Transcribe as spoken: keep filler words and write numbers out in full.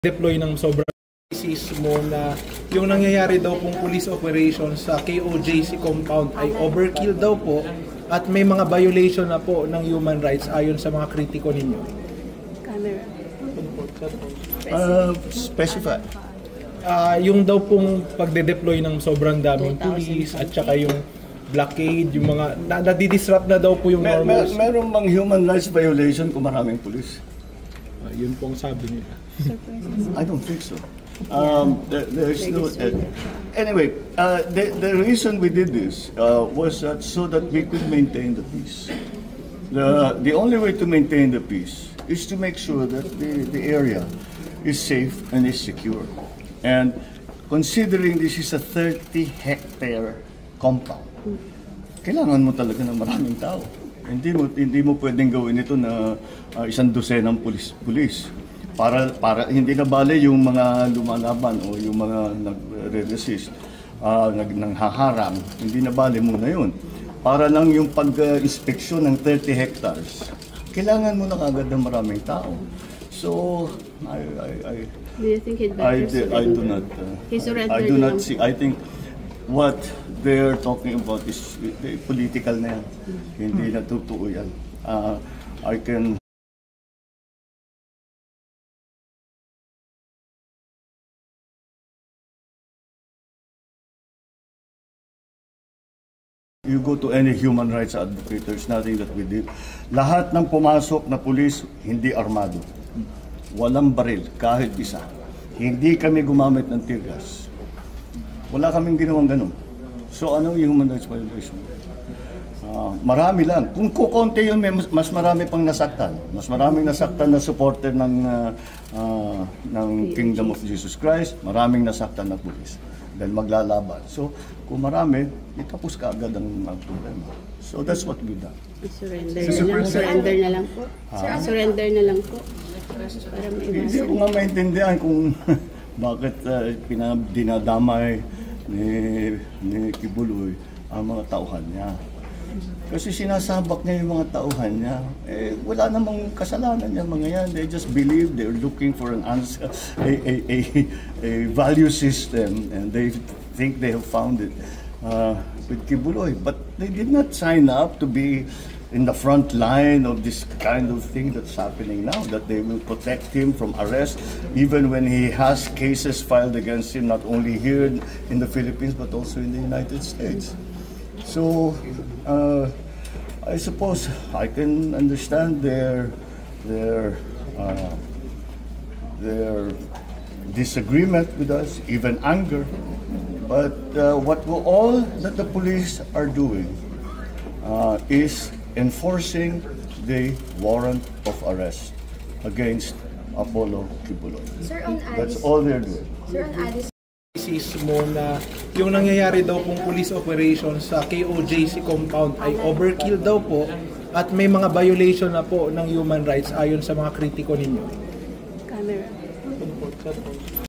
deploy ng sobrang mo na yung nangyayari daw pong police operation sa K O J C compound ay overkill daw po at may mga violation na po ng human rights ayon sa mga kritiko ninyo. Camera. Uh, specify. Uh, yung daw pong pagde-deploy ng sobrang daming police at saka yung blockade, yung mga nadidisrupt na daw po yung Mer normal. mer meron bang human rights violation kung maraming police? Uh, yun pong sabi nila. I don't think so. Um, there, there's no. Uh, anyway, uh, the the reason we did this uh, was that so that we could maintain the peace. The the only way to maintain the peace is to make sure that the the area is safe and is secure. And considering this is a thirty hectare compound, kailangan mo talaga ng maraming tao. Hindi mo hindi mo pwedeng gawin ito na uh, isang dosenang pulis pulis. Para para hindi na bale yung mga lumalaban o yung mga nagre-resist, uh, nag nanghaharang, hindi na bale muna yun. Para lang yung pag-inspeksyon ng thirty hectares, kailangan mo na kagad ng maraming tao. So, I I I Do you think he'd I, better I do not uh, I do not see. I think what they're talking about is political na yan. Hindi na totoo yan. Uh, I can You go to any human rights advocate, there's nothing that we did. Lahat ng pumasok na pulis, hindi armado. Walang baril, kahit isa. Hindi kami gumamit ng tear gas. Wala kaming ginawang ganun. So anong human rights violation? Uh, marami lang. Kung kukonti yun, may mas marami pang nasaktan. Mas maraming nasaktan na supporter ng, uh, uh, ng Kingdom of Jesus Christ. Maraming nasaktan na pulis. Dahil maglalaban. So, kung marami, itapos ka agad ang uh, problema. So, that's what we done. Surrender na lang. Surrender na lang po. Ha? Surrender na lang po. Para Hindi ko nga maintindihan kung bakit uh, dinadamay ni, ni Kibuloy ang mga tauhan niya. Kasi sinasabak niya yung mga tauhan niya. Eh, wala namang kasalanan niya mga yan. They just believe they're looking for an answer, a, a, a, a value system, and they think they have found it uh, with Kibuloy. But they did not sign up to be in the front line of this kind of thing that's happening now, that they will protect him from arrest, even when he has cases filed against him, not only here in the Philippines, but also in the United States. So, uh, I suppose I can understand their their uh, their disagreement with us, even anger. But uh, what we all that the police are doing uh, is enforcing the warrant of arrest against Apollo Kibuloy. Sir, on That's Alice, all they're doing. Sir, on Alice. mo na yung nangyayari daw pong police operation sa K O J C compound ay overkill daw po at may mga violation na po ng human rights ayon sa mga kritiko ninyo. Camera.